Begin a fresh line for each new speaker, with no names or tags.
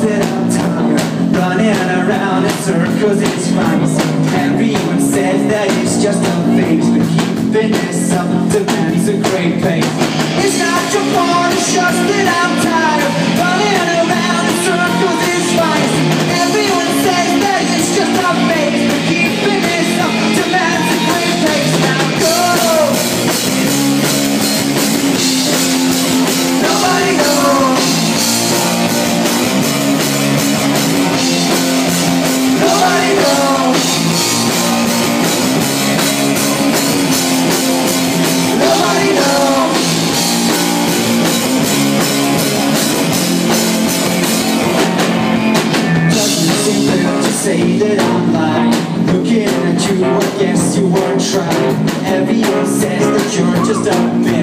that I'm tired, running around in circles, it's fine. Everyone says that it's just a phase, but keeping this up demands a great pace. It's not your fault, it's just that I'm tired, running around in circles, it's fine. Everyone says that it's just a phase, but keeping this up demands a great pace. Now go! Nobody knows. Nobody knows. Nobody knows. Doesn't seem fair to say that I'm lying. Looking at you, I guess you weren't trying. Everyone says that you're just a bitch.